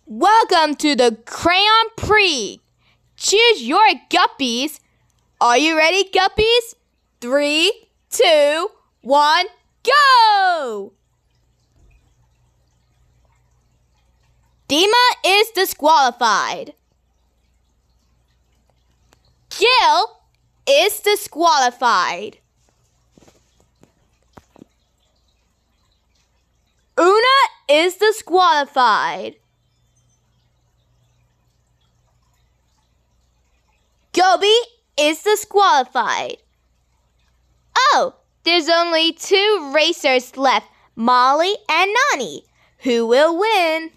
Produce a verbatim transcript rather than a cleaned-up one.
Welcome to the Crayon Prix. Choose your guppies. Are you ready, guppies? Three, two, one, go! Dima is disqualified. Jill is disqualified. Una is disqualified. Gobi is disqualified. Oh, there's only two racers left, Molly and Nani. Who will win?